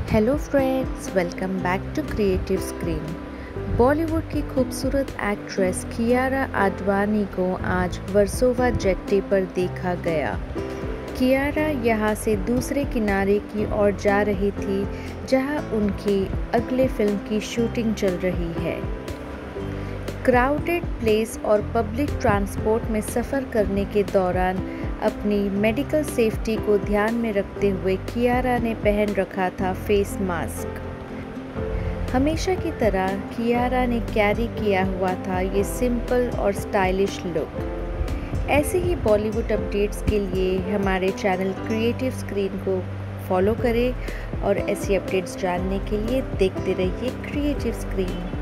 Hello friends, welcome back to creative screen. Bollywood की खूबसूरत actress Kiara Advani को आज वर्सोवा जेट्टी पर देखा गया। कियारा यहाँ से दूसरे किनारे की ओर जा रही थी, जहाँ उनकी अगले फिल्म की शूटिंग चल रही है। क्राउडेड प्लेस और पब्लिक ट्रांसपोर्ट में सफ़र करने के दौरान अपनी मेडिकल सेफ्टी को ध्यान में रखते हुए कियारा ने पहन रखा था फेस मास्क। हमेशा की तरह कियारा ने कैरी किया हुआ था ये सिंपल और स्टाइलिश लुक। ऐसे ही बॉलीवुड अपडेट्स के लिए हमारे चैनल क्रिएटिव स्क्रीन को फॉलो करें और ऐसी अपडेट्स जानने के लिए देखते रहिए क्रिएटिव स्क्रीन।